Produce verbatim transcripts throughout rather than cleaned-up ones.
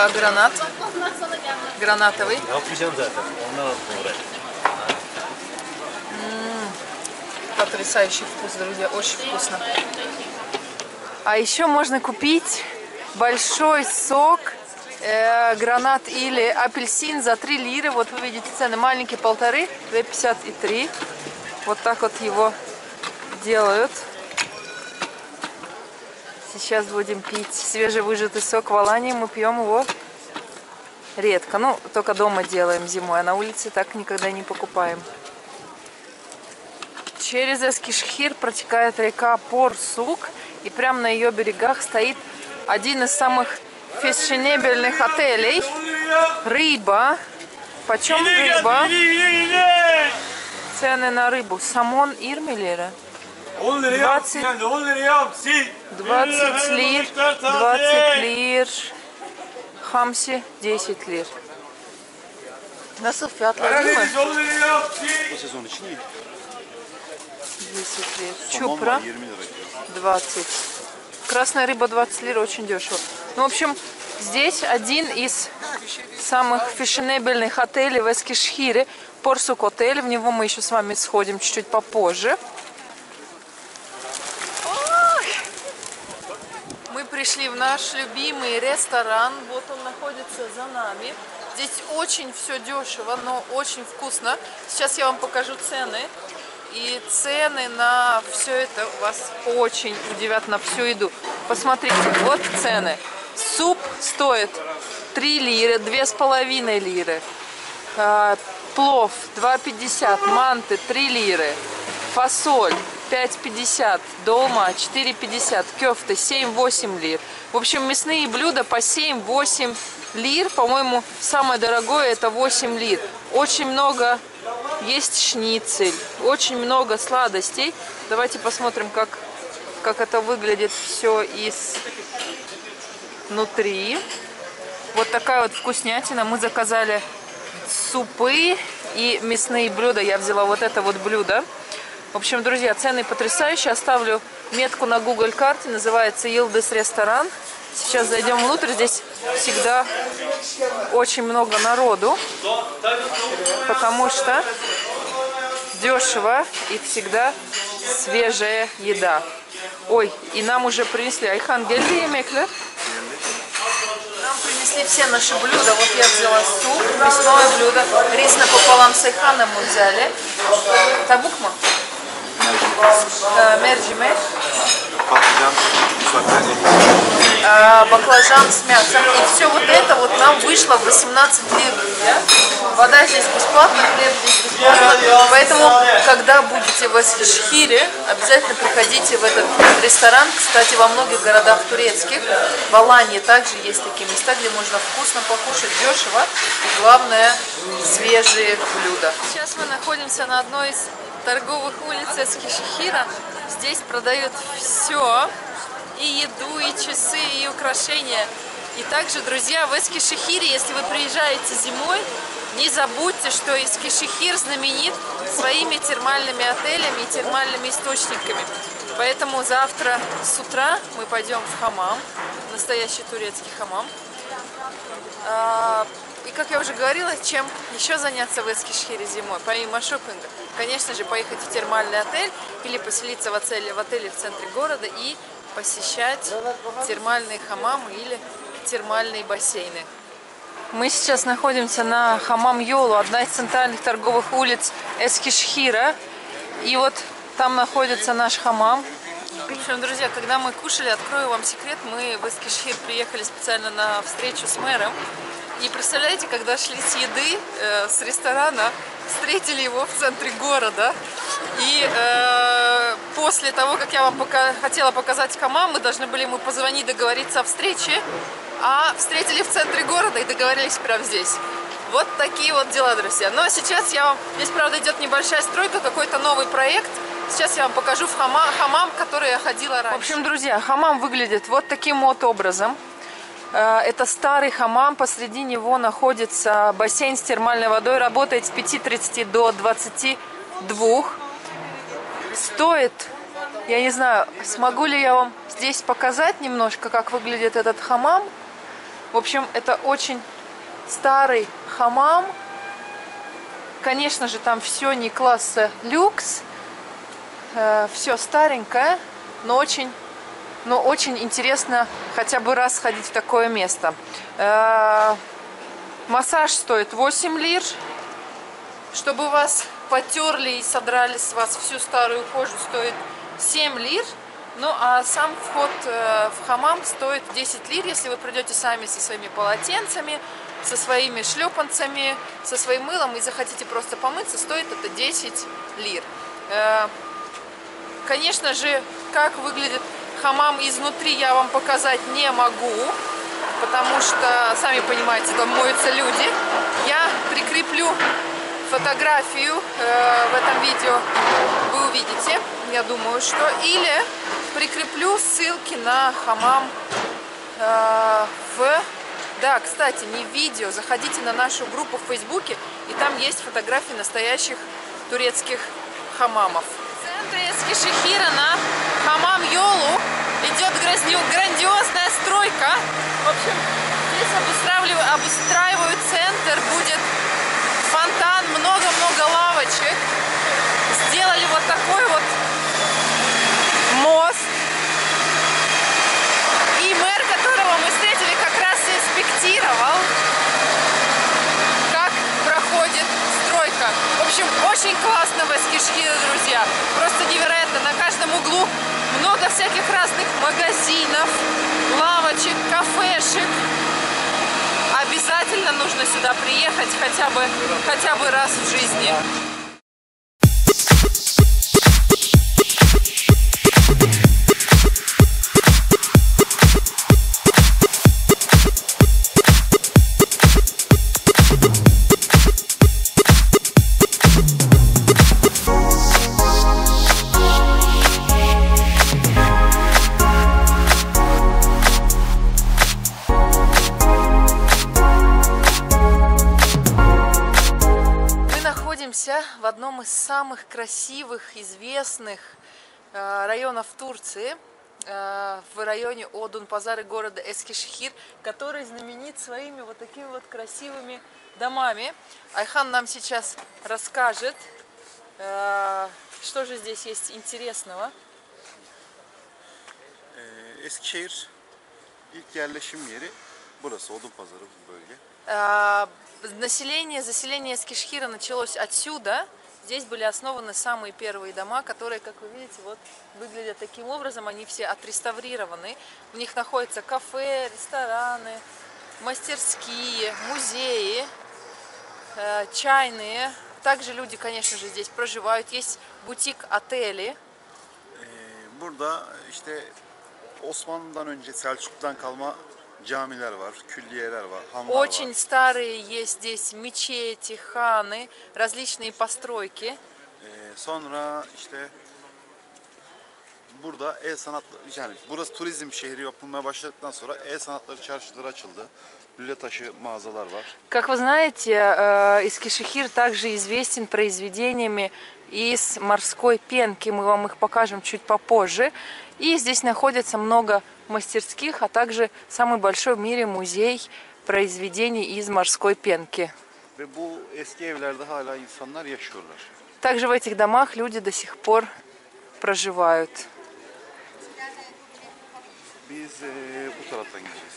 это гранат. Гранатовый. М-м, потрясающий вкус, друзья, очень вкусно. А еще можно купить большой сок, э, гранат или апельсин за три лиры. Вот вы видите цены. Маленький полторы, две пятьдесят и три. Вот так вот его делают. Сейчас будем пить свежевыжатый сок в Алании. Мы пьем его редко. Ну, только дома делаем зимой, а на улице так никогда не покупаем. Через Эскишехир протекает река Порсук. И прямо на ее берегах стоит один из самых фешенебельных отелей. Рыба. Почем рыба? Цены на рыбу. Самон ирмелера. двадцать, двадцать лир, двадцать лир, хамси десять лир. Nasıl fiyatlar değil mi? десять лир. Чупра двадцать. Красная рыба двадцать лир, очень дешево. Ну, в общем, здесь один из самых фешенебельных отелей в Эскишехире. Порсук отель. В него мы еще с вами сходим чуть-чуть попозже. Мы пришли в наш любимый ресторан. Вот он находится за нами. Здесь очень все дешево, но очень вкусно. Сейчас я вам покажу цены. И цены на все это вас очень удивят, на всю еду. Посмотрите, вот цены. Суп стоит три лиры, две с половиной лиры. Плов два пятьдесят, манты три лиры. Фасоль пять пятьдесят, долма четыре пятьдесят, кёфты семь-восемь лир. В общем, мясные блюда по семь-восемь лир. По-моему, самое дорогое это восемь лир. Очень много есть шницель, очень много сладостей. Давайте посмотрим, как, как это выглядит все изнутри. Вот такая вот вкуснятина. Мы заказали супы и мясные блюда. Я взяла вот это вот блюдо. В общем, друзья, цены потрясающие. Оставлю метку на Google карте. Называется Yıldız ресторан. Сейчас зайдем внутрь. Здесь всегда очень много народу, потому что дешево и всегда свежая еда. Ой, и нам уже принесли. Айхан, geldi yemekler? Нам принесли все наши блюда. Вот я взяла суп, мясное блюдо. Рис напополам с айханом мы взяли. Табук мы? Мерджимек. Баклажан с мясом. И все вот это вот нам вышло в восемнадцать лир. Да? Вода здесь бесплатная, хлеб здесь бесплатно. Поэтому, когда будете в Эскишехире, обязательно приходите в этот ресторан. Кстати, во многих городах турецких, в Алании также есть такие места, где можно вкусно покушать, дешево. И главное, свежие блюда. Сейчас мы находимся на одной из торговых улиц Эскишехира. Здесь продают все. И еду, и часы, и украшения. И также, друзья, в Эскишехире, если вы приезжаете зимой, не забудьте, что Эскишехир знаменит своими термальными отелями и термальными источниками. Поэтому завтра с утра мы пойдем в хамам, настоящий турецкий хамам. И, как я уже говорила, чем еще заняться в Эскишехире зимой, помимо шопинга? Конечно же, поехать в термальный отель или поселиться в отеле, в отеле в центре города и посещать термальные хамамы или термальные бассейны. Мы сейчас находимся на Хамам Йолу, одна из центральных торговых улиц Эскишехира. И вот там находится наш хамам. В общем, друзья, когда мы кушали, открою вам секрет, мы в Эскишехир приехали специально на встречу с мэром. И представляете, когда шли с еды, э, с ресторана, встретили его в центре города. И э, после того, как я вам пока хотела показать хамам, мы должны были ему позвонить, договориться о встрече. А встретили в центре города и договорились прямо здесь. Вот такие вот дела, друзья. Но сейчас я вам... Здесь, правда, идет небольшая стройка, какой-то новый проект. Сейчас я вам покажу в хамам, хамам, в который я ходила раньше. В общем, друзья, хамам выглядит вот таким вот образом. Это старый хамам, посреди него находится бассейн с термальной водой, работает с пяти тридцати до двадцати двух. Стоит, я не знаю, смогу ли я вам здесь показать немножко, как выглядит этот хамам. В общем, это очень старый хамам. Конечно же, там все не класса люкс, э, все старенькое, но очень, но очень интересно хотя бы раз сходить в такое место. Э, массаж стоит восемь лир. Чтобы вас потерли и содрали с вас всю старую кожу, стоит семь лир. Ну а сам вход э, в хамам стоит десять лир, если вы придете сами со своими полотенцами, со своими шлепанцами, со своим мылом и захотите просто помыться, стоит это десять лир. Э, конечно же, как выглядит хамам изнутри, я вам показать не могу, потому что, сами понимаете, там моются люди. Я прикреплю фотографию э, в этом видео, вы увидите, я думаю, что, или прикреплю ссылки на хамам э, в... Да, кстати, не в видео, заходите на нашу группу в Фейсбуке, и там есть фотографии настоящих турецких хамамов. В центре Эскишехира на хамам Йолу идет грандиозная стройка. В общем, здесь обустраивают, обустраивают центр, будет фонтан, много-много лавочек. Сделали вот такой вот мост. И мэр, которого мы встретили, как раз инспектировал, как проходит стройка. В общем, очень классно в Эскишехире, друзья. Просто невероятно. На каждом углу много всяких разных магазинов, лавочек, кафешек. Обязательно нужно сюда приехать хотя бы, хотя бы раз в жизни. В одном из самых красивых, известных э, районов Турции, э, в районе Одунпазары города Эскишехир, который знаменит своими вот такими вот красивыми домами. Айхан нам сейчас расскажет, э, что же здесь есть интересного. Eskişehir ilk yerleşim yeri burası, Odunpazarı bölge. Э, население, заселение Эскишехира началось отсюда. Здесь были основаны самые первые дома, которые, как вы видите, вот выглядят таким образом. Они все отреставрированы. В них находятся кафе, рестораны, мастерские, музеи, э, чайные. Также люди, конечно же, здесь проживают. Есть бутик-отели. Burada işte Osmanlı'dan önce Selçuklu'dan kalma camiler var, külliyeler var, hanlar var. Очень старые есть здесь мечети, ханы, различные постройки. Sonra işte burada el sanatları, yani burası turizm şehri yapılmaya başladıktan sonra el sanatları çarşıları açıldı. Lüle taşı mağazalar var. Как вы знаете, Эскишехир также известен произведениями из морской пенки. Мы вам их покажем чуть попозже. И здесь находится много мастерских, а также самый большой в мире музей произведений из морской пенки. Ve bu eski evlerde hala insanlar yaşıyorlar. Также в этих домах люди до сих пор проживают. Biz e, bu taraftan gideceğiz.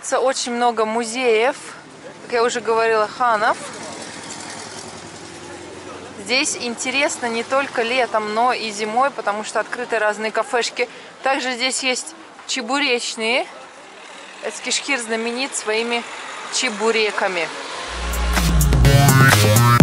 находится очень много музеев, как я уже говорила, ханов. Здесь интересно не только летом, но и зимой, потому что открыты разные кафешки. Также здесь есть чебуречные. Эскишхир знаменит своими чебуреками.